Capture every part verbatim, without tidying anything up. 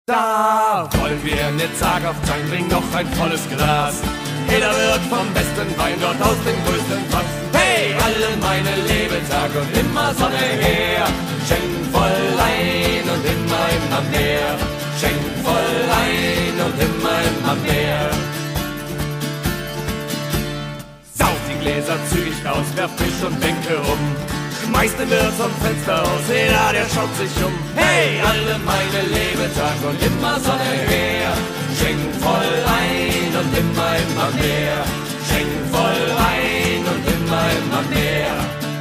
Da wollen wir ne Tag auf Tank, bring noch ein volles Glas. Jeder wird vom besten Wein dort aus dem größten Fass. Hey, alle meine Lebetag und immer Sonne her. Schenk voll ein und immer, immer mehr. Schenk voll ein und immer, immer mehr. Sauf die Gläser zügig aus, werf Tisch und Bänke um. Schmeißt den Wirt zum Fenster aus, jeder der schaut sich um. Hey, alle meine Lebetag und immer Sonne her. Schenk voll ein und immer, immer mehr. Schenk voll ein und immer, immer mehr.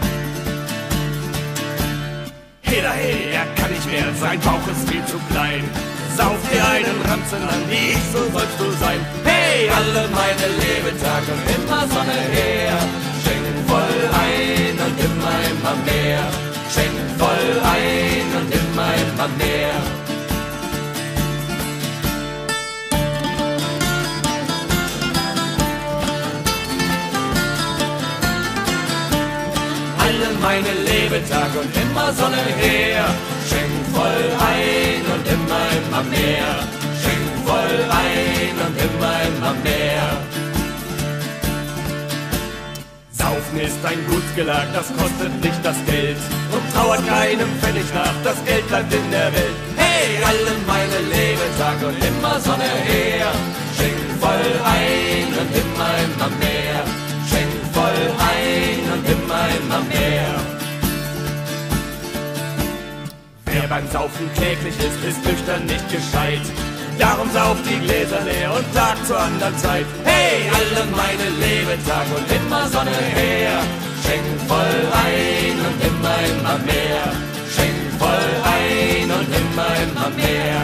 Jeder, hey, er kann nicht mehr, sein Bauch ist viel zu klein. Sauf dir einen Ranzen an, wie ich, so sollst du sein. Hey, alle meine Lebetag und immer Sonne her. Schenk voll ein und immer, immer mehr. Schenk voll ein und immer, immer mehr. Alle meine Lebetag und immer Sonne her. Schenk voll ein und immer, immer mehr. Schenk voll ein und immer, immer mehr. Saufen ist ein Gutsgelag, das kostet nicht das Geld und trauert keinem Pfennig nach, das Geld bleibt in der Welt. Hey, alle meine Lebetag und immer Sonne her. Schenk voll ein und immer, immer mehr. Schenk voll ein und immer, immer mehr. Wer beim Saufen kläglich ist, ist nüchtern nicht gescheit. Darum sauft die Gläser leer und Tag zur anderen Zeit. Hey, alle meine Lebetag und immer Sonne her. Schenk voll ein und immer, immer mehr. Schenk voll ein und immer, immer mehr.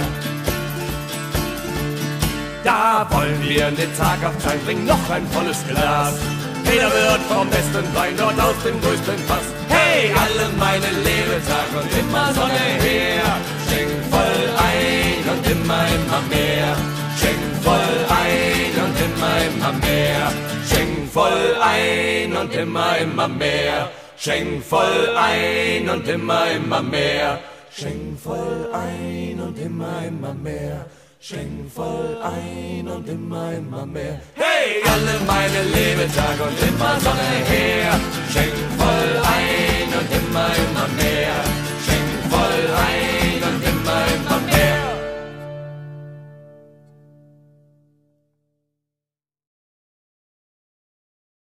Da wollen wir den Tag auf Zeit, bringen noch ein volles Glas. Jeder wird vom besten Wein dort aus dem größten Fass. Hey, alle meine Lebetag und immer Sonne her. Schenk voll ein und immer, immer mehr. Schenk voll ein und immer, immer mehr. Schenk voll ein und immer, immer mehr. Schenk voll ein und immer, immer mehr. Schenk voll ein und immer, immer mehr. Schenk voll ein und immer, immer mehr. Hey, alle meine Lebetag und immer Sonne her. Schenk voll ein und immer, immer mehr.